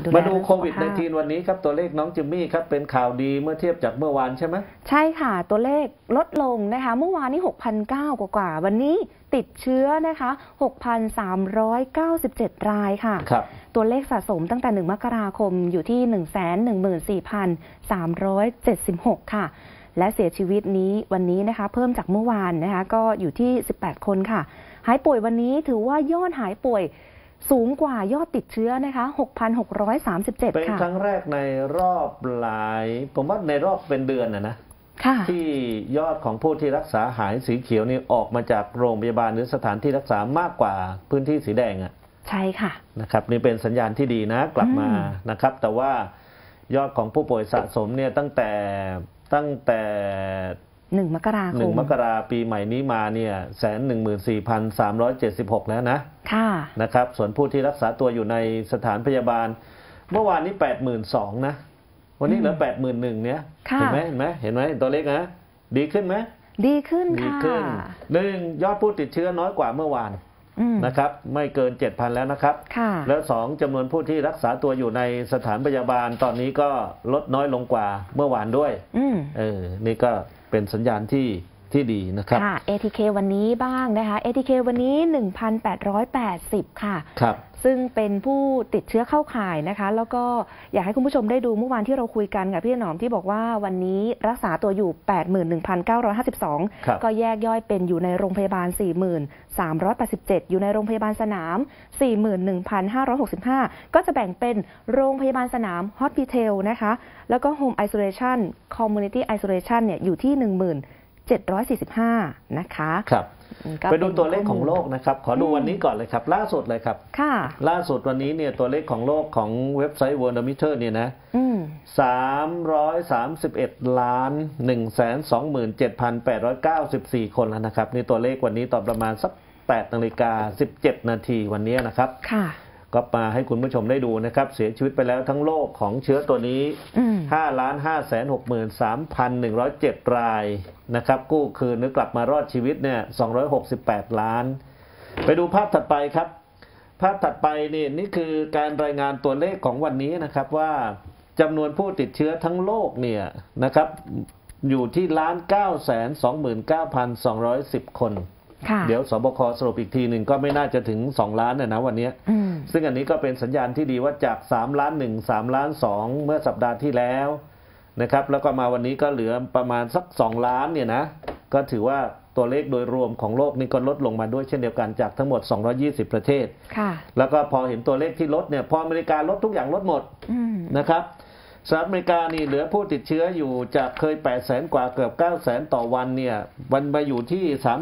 ดูแลมาดูโควิด-19 วันนี้ครับตัวเลขน้องจิมมี่ครับเป็นข่าวดีเมื่อเทียบจากเมื่อวานใช่ไหมใช่ค่ะตัวเลขลดลงนะคะเมื่อวานนี้ 6,900 กว่าวันนี้ติดเชื้อนะคะ 6,397 รายค่ะตัวเลขสะสมตั้งแต่1 มกราคมอยู่ที่ 114,376 ค่ะและเสียชีวิตนี้วันนี้นะคะเพิ่มจากเมื่อวานนะคะก็อยู่ที่18 คนค่ะหายป่วยวันนี้ถือว่ายอดหายป่วยสูงกว่ายอดติดเชื้อนะคะ 6,637 ค่ะเป็นครั้งแรกในรอบหลายผมว่าในรอบเป็นเดือนนะที่ยอดของผู้ที่รักษาหายสีเขียวนี่ออกมาจากโรงพยาบาลหรือสถานที่รักษามากกว่าพื้นที่สีแดงใช่ค่ะนะครับนี่เป็นสัญญาณที่ดีนะกลับมานะครับแต่ว่ายอดของผู้ป่วยสะสมเนี่ยตั้งแต่ 1 มกราคม 1 มกราปีใหม่นี้มาเนี่ย114,376 แล้วนะนะครับส่วนผู้ที่รักษาตัวอยู่ในสถานพยาบาลเมื่อวานนี้ 82,000 นะวันนี้เหลือ 81,000 เนี่ยเห็นไหมตัวเลขนะดีขึ้นไหมดีขึ้นค่ะ 1ยอดผู้ติดเชื้อน้อยกว่าเมื่อวานนะครับไม่เกิน 7,000 แล้วนะครับแล้ว2จำนวนผู้ที่รักษาตัวอยู่ในสถานพยาบาลตอนนี้ก็ลดน้อยลงกว่าเมื่อวานด้วยนี่ก็เป็นสัญญาณที่ดีนะครับ ATK วันนี้บ้างนะคะ ATK วันนี้ 1,880 ค่ะซึ่งเป็นผู้ติดเชื้อเข้าข่ายนะคะแล้วก็อยากให้คุณผู้ชมได้ดูเมื่อวานที่เราคุยกันกับพี่หนอมที่บอกว่าวันนี้รักษาตัวอยู่ 81,952 ก็แยกย่อยเป็นอยู่ในโรงพยาบาล 4,387 อยู่ในโรงพยาบาลสนาม 41,565 ก็จะแบ่งเป็นโรงพยาบาลสนาม Hospital นะคะแล้วก็ Home Isolation Community Isolation เนี่ยอยู่ที่ 1745 นะคะไปดูตัวเลขของโลกนะครับขอดูวันนี้ก่อนเลยครับล่าสุดเลยครับล่าสุดวันนี้เนี่ยตัวเลขของโลกของเว็บไซต์ Worldometer เนี่ยนะ331,127,894 คนแล้วนะครับนี่ตัวเลขวันนี้ตอนประมาณสัก 8:17 นาทีวันนี้นะครับก็มาให้คุณผู้ชมได้ดูนะครับเสียชีวิตไปแล้วทั้งโลกของเชื้อตัวนี้ 5,563,107 รายนะครับกู้คืนหรือกลับมารอดชีวิตเนี่ย268 ล้านไปดูภาพถัดไปครับภาพถัดไปนี่คือการรายงานตัวเลขของวันนี้นะครับว่าจำนวนผู้ติดเชื้อทั้งโลกเนี่ยนะครับอยู่ที่ 1,929,210 คนเดี๋ยวสบคสรุปอีกทีหนึ่งก็ไม่น่าจะถึง2 ล้านนะวันนี้ซึ่งอันนี้ก็เป็นสัญญาณที่ดีว่าจาก3 ล้าน 1 3 ล้าน 2เมื่อสัปดาห์ที่แล้วนะครับแล้วก็มาวันนี้ก็เหลือประมาณสัก2 ล้านเนี่ยนะก็ถือว่าตัวเลขโดยรวมของโลกนี่ก็ลดลงมาด้วยเช่นเดียวกันจากทั้งหมด220ประเทศแล้วก็พอเห็นตัวเลขที่ลดเนี่ยพออเมริกาลดทุกอย่างลดหมดนะครับสหรัฐอเมริกานี่เหลือผู้ติดเชื้ออยู่จากเคย 800,000 กว่าเกือบ 900,000 ต่อวันเนี่ยวันมาอยู่ที่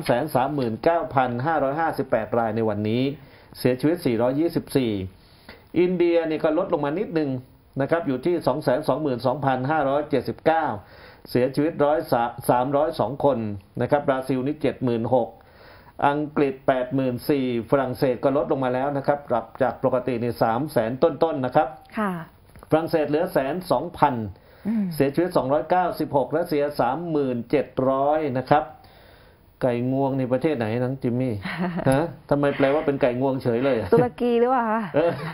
339,558 รายในวันนี้เสียชีวิต424อินเดียนี่ก็ลดลงมานิดนึงนะครับอยู่ที่ 222,579 เสียชีวิต302 คนนะครับบราซิลนี่ 76,000 อังกฤษ 84,000 ฝรั่งเศสก็ลดลงมาแล้วนะครับจากปกตินี่ 300,000 ต้นๆนะครับฝรั่งเศสเหลือ 102,000 เสียชีวิต296และเสีย 37,000 นะครับไก่งวงในประเทศไหนน้องจิมมี่ทำไมแปลว่าเป็นไก่งวงเฉยเลยตุรกีหรือเปล่าคะ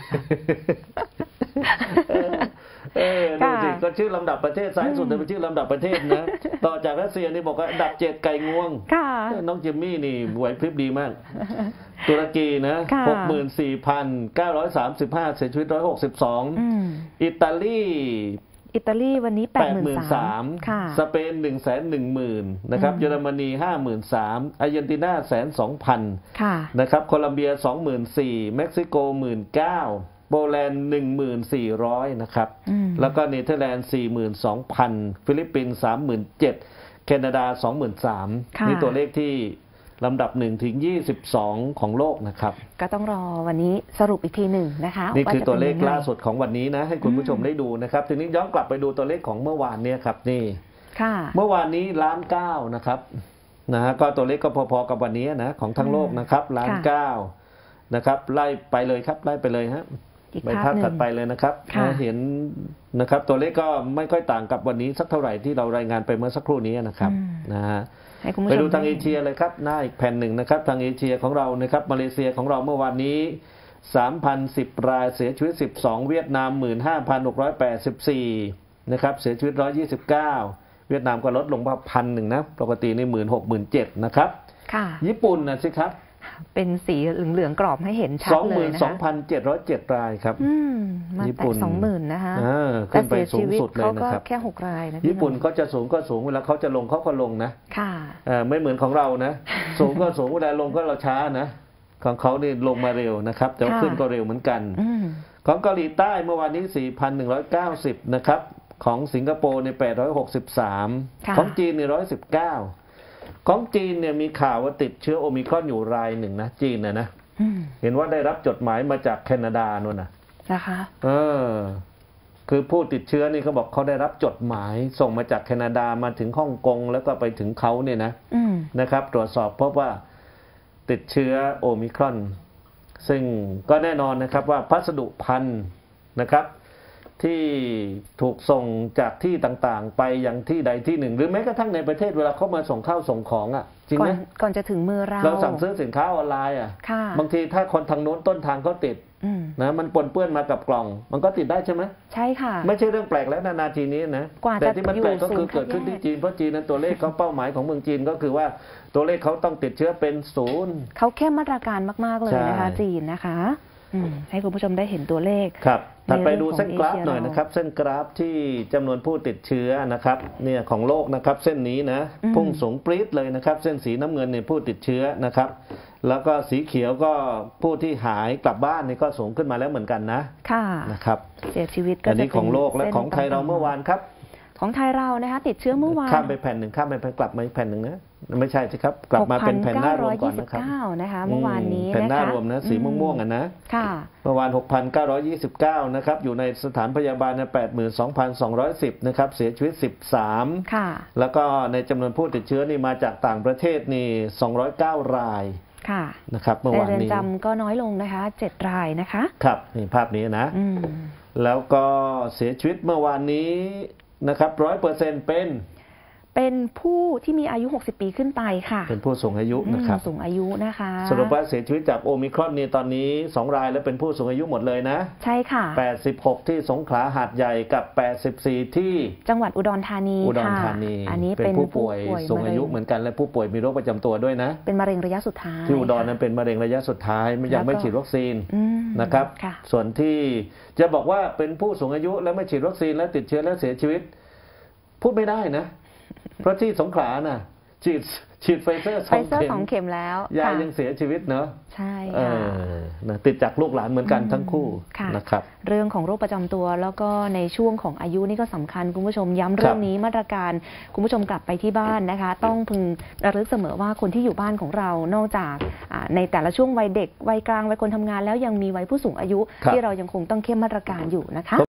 ดูสิก็ชื่อลำดับประเทศซ้ายสุดเป็นชื่อลำดับประเทศนะต่อจากรัสเซียนี่บอกว่าอันดับ7ไก่งวงน้องจิมมี่นี่ไหวพริบดีมากตุรกีนะ 64,935 เสียชีวิต162อิตาลีวันนี้ 83,000 สเปน 110,000 นะครับเยอรมนี 53,000 อาร์เจนตินา 102,000 นะครับโคลัมเบีย 24,000 เม็กซิโก 19,000 โปแลนด์ 1,400 นะครับแล้วก็เนเธอร์แลนด์ 42,000 ฟิลิปปินส์ 37,000 แคนาดา 23,000 นี่ตัวเลขที่ลำดับ1 ถึง 22ของโลกนะครับก็ต้องรอวันนี้สรุปอีกทีหนึ่งนะคะนี่คือตัวเลขล่าสุดของวันนี้นะให้คุณผู้ชมได้ดูนะครับทีนี้ย้อนกลับไปดูตัวเลขของเมื่อวานนี้ครับนี่เมื่อวานนี้1.9 ล้านนะครับก็ตัวเลขก็พอๆกับวันนี้นะของทั้งโลกนะครับ1.9 ล้านนะครับไล่ไปเลยครับไล่ไปเลยฮะไปภาพถัดไปเลยนะครับเห็นนะครับตัวเลขก็ไม่ค่อยต่างกับวันนี้สักเท่าไหร่ที่เรารายงานไปเมื่อสักครู่นี้นะครับไปดูทางเอเชียเลยครับหน้าอีกแผ่นหนึ่งนะครับทางเอเชียของเรานะครับมาเลเซียของเราเมื่อวานนี้ 3,010 รายเสียชีวิต12เวียดนาม 15,684 นะครับเสียชีวิต129เวียดนามก็ลดลงมา1,000นะปกตินี่16,007นะครับค่ะญี่ปุ่นนะสิครับเป็นสีเหลืองๆกรอบให้เห็นชัดเลยนะคะ 22,707 รายครับมาแต่20,000นะคะขึ้นไปสูงสุดเลยนะครับแค่6 รายนะญี่ปุ่นก็จะสูงก็สูงเวลาเขาจะลงเขาก็ลงนะค่ะไม่เหมือนของเรานะสูงก็สูงเวลาลงก็เราช้านะของเขานี่ลงมาเร็วนะครับแต่ว่าขึ้นก็เร็วเหมือนกันของเกาหลีใต้เมื่อวานนี้ 4,190 นะครับของสิงคโปร์ใน863ของจีนใน119ของจีนเนี่ยมีข่าวว่าติดเชื้อโอมิครอนอยู่รายหนึ่งนะจีนนะเห็นว่าได้รับจดหมายมาจากแคนาดาโน่นนะคะคือผู้ติดเชื้อนี่เขาบอกเขาได้รับจดหมายส่งมาจากแคนาดามาถึงฮ่องกงแล้วก็ไปถึงเขาเนี่ยนะครับตรวจสอบพบว่าติดเชื้อโอมิครอนซึ่งก็แน่นอนนะครับว่าพัสดุพันธุ์นะครับที่ถูกส่งจากที่ต่างๆไปยังที่ใดที่หนึ่งหรือแม้กระทั่งในประเทศเวลาเขามาส่งข้าวส่งของจริงไหมก่อนจะถึงมือเราสั่งซื้อสินค้าออนไลน์บางทีถ้าคนทางโน้นต้นทางเขาติดนะมันปนเปื้อนมากับกล่องมันก็ติดได้ใช่ไหมใช่ค่ะไม่ใช่เรื่องแปลกแล้วนาทีนี้นะแต่ที่มันแปลกก็คือเกิดขึ้นที่จีนเพราะจีนนั้นตัวเลขเขาเป้าหมายของเมืองจีนก็คือว่าตัวเลขเขาต้องติดเชื้อเป็น0 เขาเข้มมาตรการมากๆเลยนะคะจีนนะคะให้คุณผู้ชมได้เห็นตัวเลขครับถัดไปดูเส้นกราฟหน่อยนะครับเส้นกราฟที่จำนวนผู้ติดเชื้อนะครับเนี่ยของโลกนะครับเส้นนี้นะพุ่งสูงปรี๊ดเลยนะครับเส้นสีน้ำเงินเนี่ยผู้ติดเชื้อนะครับแล้วก็สีเขียวก็ผู้ที่หายกลับบ้านนี่ก็สูงขึ้นมาแล้วเหมือนกันนะค่ะนะครับเสียชีวิตก็อันนี้ของโลกและของไทยเราเมื่อวานครับของไทยเรานะคะติดเชื้อเมื่อวานข้ามไปแผ่นหนึ่งข้ามไปแผ่นกลับมาอีกแผ่นหนึ่งนะไม่ใช่สิครับกลับมาเป็นแผ่นหน้ารวมก่อนนะครับนะคะเมื่อวานนี้แผ่นหน้ารวมนะสีม่วงๆนะค่ะเมื่อวาน 6,929 นะครับอยู่ในสถานพยาบาลใน 82,210 นะครับเสียชีวิต13 ค่ะแล้วก็ในจำนวนผู้ติดเชื้อนี่มาจากต่างประเทศนี่209 รายค่ะนะครับเมื่อวานนี้ในเรือนจำก็น้อยลงนะคะ7 รายนะคะครับนี่ภาพนี้นะแล้วก็เสียชีวิตเมื่อวานนี้นะครับ 100% เป็นผู้ที่มีอายุ60 ปีขึ้นไปค่ะเป็นผู้สูงอายุนะครับสูงอายุนะคะสรุปว่าเสียชีวิตจากโอมิครอนนี่ตอนนี้2 รายแล้วเป็นผู้สูงอายุหมดเลยนะใช่ค่ะ 86ที่สงขลาหาดใหญ่กับ84ที่จังหวัดอุดรธานีอันนี้เป็นผู้ป่วยสูงอายุเหมือนกันและผู้ป่วยมีโรคประจำตัวด้วยนะเป็นมะเร็งระยะสุดท้ายที่อุดรนั้นเป็นมะเร็งระยะสุดท้ายยังไม่ฉีดวัคซีนนะครับส่วนที่จะบอกว่าเป็นผู้สูงอายุแล้วไม่ฉีดวัคซีนแล้วติดเชื้อแล้วเสียชีวิตพูดไม่ได้นะเพราะที่สงขลาน่ะฉีดไฟเซอร์ 2 เข็มแล้วยายยังเสียชีวิตเนอะใช่ค่ะติดจากลูกหลานเหมือนกันทั้งคู่นะครับเรื่องของโรคประจำตัวแล้วก็ในช่วงของอายุนี่ก็สำคัญคุณผู้ชมย้ำเรื่องนี้มาตรการคุณผู้ชมกลับไปที่บ้านนะคะต้องพึงระลึกเสมอว่าคนที่อยู่บ้านของเรานอกจากในแต่ละช่วงวัยเด็กวัยกลางวัยคนทำงานแล้วยังมีวัยผู้สูงอายุที่เรายังคงต้องเข้มมาตรการอยู่นะคะ